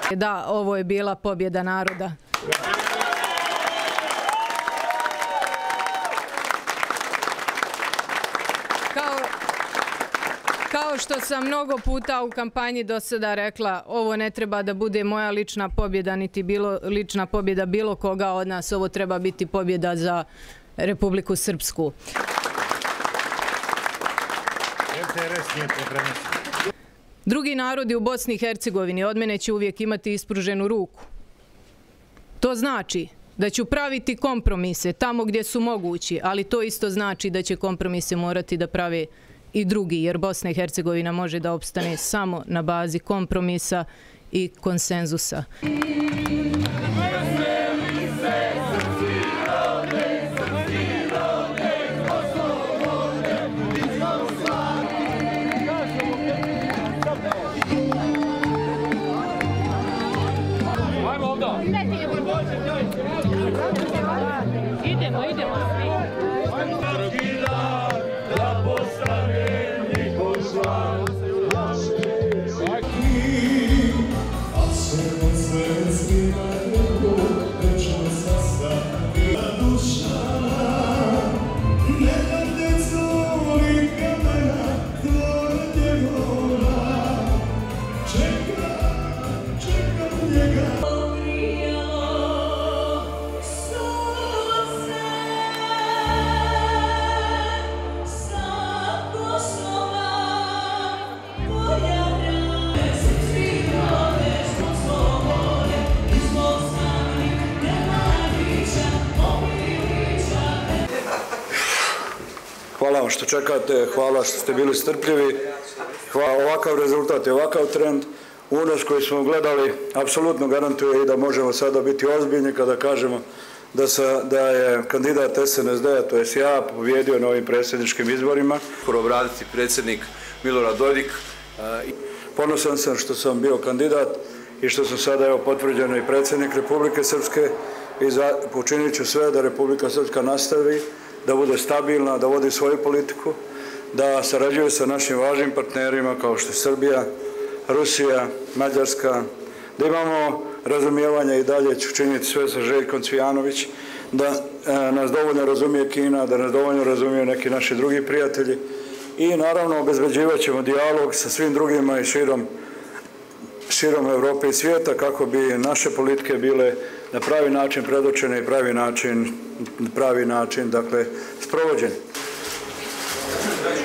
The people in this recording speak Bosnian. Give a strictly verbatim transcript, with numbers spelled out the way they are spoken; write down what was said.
Da, ovo je bila pobjeda naroda. Kao, kao što sam mnogo puta u kampanji do sada rekla, ovo ne treba da bude moja lična pobjeda, niti bilo, lična pobjeda bilo koga od nas. Ovo treba biti pobjeda za Republiku Srpsku. Drugi narodi u Bosni i Hercegovini od mene će uvijek imati ispruženu ruku. To znači da ću praviti kompromise tamo gdje su mogući, ali to isto znači da će kompromise morati da prave i drugi, jer Bosna i Hercegovina može da opstane samo na bazi kompromisa i konsenzusa. Idemo, idemo svi. Hvala vam što čekate, hvala što ste bili strpljivi, hvala ovakav rezultat i ovakav trend. Unos koji smo gledali apsolutno garantuje i da možemo sada biti ozbiljni kada kažemo da, sa, da je kandidat S N S D-a, to jest ja, pobjedio na ovim predsjedničkim izborima. Obraditi predsjednik Milorad Dodik. Ponosan sam što sam bio kandidat i što sam sada evo potvrđen i predsjednik Republike Srpske i za, učinit ću sve da Republika Srpska nastavi, da bude stabilna, da vodi svoju politiku, da sarađuje sa našim važnim partnerima kao što je Srbija, Rusija, Mađarska, da imamo razumijevanje i dalje ću činiti sve sa Željkom Cvijanović, da e, nas dovoljno razumije Kina, da nas dovoljno razumiju neki naši drugi prijatelji i naravno obezbeđivat ćemo dijalog sa svim drugima i širom, širom Evrope i svijeta kako bi naše politike bile na pravi način predočene i pravi način, pravi način, dakle, sprovođene.